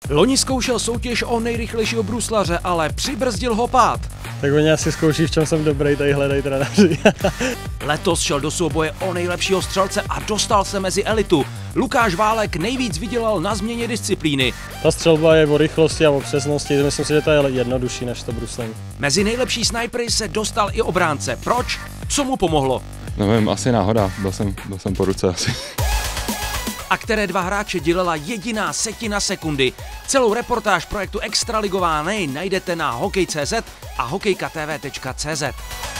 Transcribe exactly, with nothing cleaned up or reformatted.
Loni zkoušel soutěž o nejrychlejšího bruslaře, ale přibrzdil ho pád. Tak oni asi zkouší, v čem jsem dobrý, tady hledají trenéři. Letos šel do souboje o nejlepšího střelce a dostal se mezi elitu. Lukáš Válek nejvíc vydělal na změně disciplíny. Ta střelba je o rychlosti a o přesnosti, myslím si, že to je jednodušší než to bruslení. Mezi nejlepší snajpery se dostal i obránce. Proč? Co mu pomohlo? Nevím, asi náhoda, byl jsem, byl jsem po ruce asi. A které dva hráče dělala jediná setina sekundy. Celou reportáž projektu Extraligová nej najdete na hokej tečka cé zet a hokejka tv tečka cé zet.